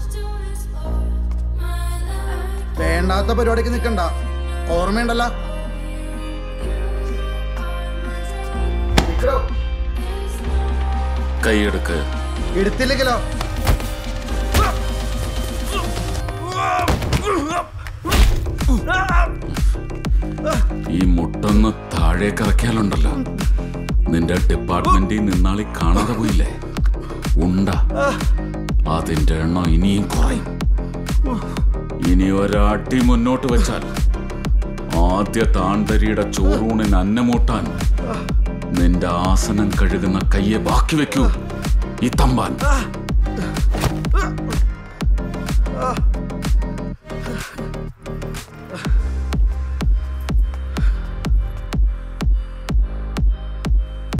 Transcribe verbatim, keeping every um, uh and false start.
വേണ്ടാത്ത പരിപാടിക്ക് നിൽക്കണ്ട, ഓർമ്മയുണ്ടല്ലോ. കൈയെടുക്ക്. എടുത്തില്ലെങ്കിലോ? ഈ മുട്ടൊന്ന് താഴേക്ക് ഇറക്കിയാലുണ്ടല്ലോ, നിന്റെ ഡിപ്പാർട്ട്മെന്റിൽ നിന്നാളി കാണാതെ പോയില്ലേ ഉണ്ട, അതിന്റെ എണ്ണം ഇനിയും കുറയും. ഇനി ഒരാട്ടി മുന്നോട്ട് വെച്ചാൽ ആദ്യ താണ്ടരിയുടെ ചോറൂണിന് അന്നമൂട്ടാൻ നിന്റെ ആസനം കഴുകുന്ന കയ്യെ ബാക്കി വെക്കൂ ഈ തമ്പാൻ.